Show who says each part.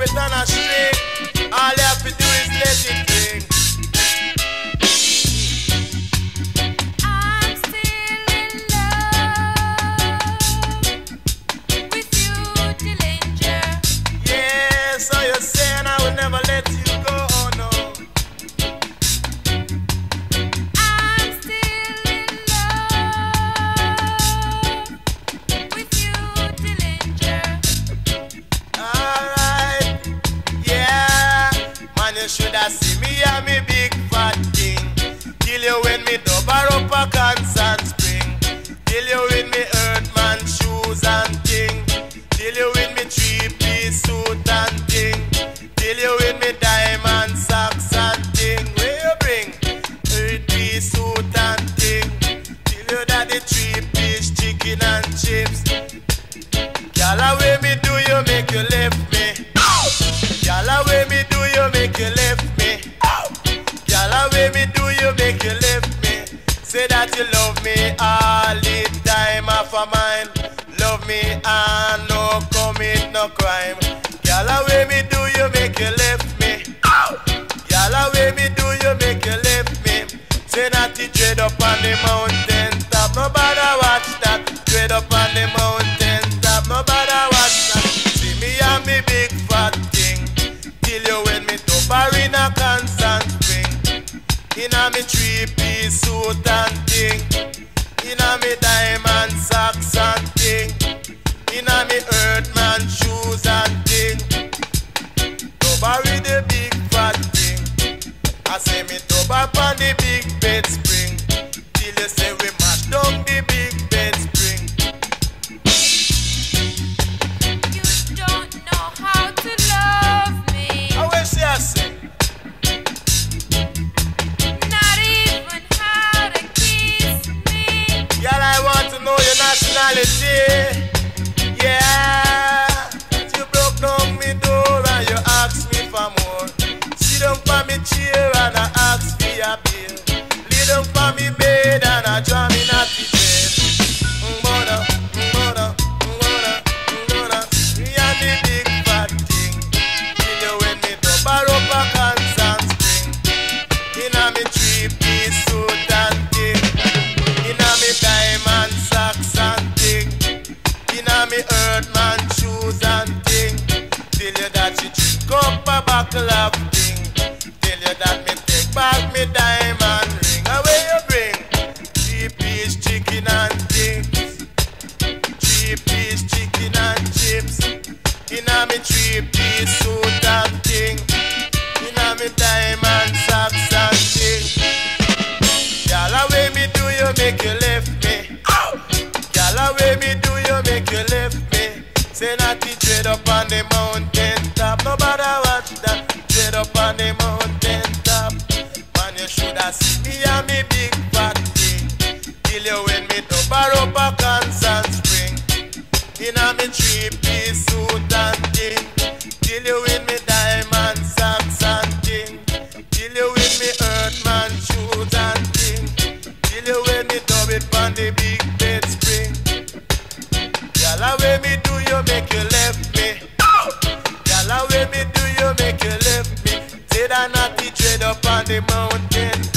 Speaker 1: it on a string. All you have to do is let it ring.
Speaker 2: I'm still in love with you, Dillinger.
Speaker 1: Yeah, so you're saying I will never let you go, oh no.
Speaker 2: I'm still in love with you, Dillinger.
Speaker 1: Alright, yeah. Man, you shoulda see me and me big fat thing. Kill you when me double up a constant spring. Kill you with me earthman shoes and thing. Kill you with me three-piece suit and thing. Kill you with me diamond socks and thing. Where you bring? Three-piece suit and thing. Kill you that the three-piece chicken and chips. Gyal, away me do you make you left me? Gyal, away me do you make you left me? Gyal, away me do you make you left me? Say that you love me all the time of a mine. Love me and no commit no crime. Gyal, away me do you make you left me? Gyal, away me do you make you left me? Say that you dread up on the mountain top. Nobody watch that. Dread up on the mountain top. Nobody watch that. See me and me big fat thing. Till you when me to bar in a constant spring. Inna me three-piece suit and thing. Inna me diamond socks and thing. Inna me earthman shoes and thing. To bar with the big fat thing. I say me to bar on the big bed spring. Till you say we mash down the big bed spring.
Speaker 2: You don't know how to love me.
Speaker 1: I wish you say.
Speaker 2: Not even how to kiss me.
Speaker 1: Girl, I want to know your nationality. Yeah, you broke down me door and you asked me for more. Sit down for me chair and I ask for your bill. Lay down for me bed and I draw me not the bed. Mbona, mbona, mbona, mbona. Me and the big fat thing. Till you when me double up a constant spring. Inna me three-piece suit and thing. Inna me diamond socks and thing. Inna me earthman shoes and thing. Tell you that you drink up a buckle of thing. Tell you that me take back me diamond ring. Away you bring three-piece chicken and things. Three-piece chicken and chips. Inna me three-piece suit and thing. Inna me diamond socks and thing. Gyal, away me do you make you left me? Gyal, away me do you make you left me? Say not the dread up on the mountain top. Nobody watch that. Dread up on the mountain top. Man, you shoulda see me and me big fat thing. Till you when me double up a constant spring. Inna me three-piece suit and thing. Till you when me diamond socks and thing. Till you when me earthman shoes and thing. Till you when me dub it on the big bed spring. Gyal, away me do you make you left me? Gyal, away me do you make you left me? Say that not the dread up on the mountain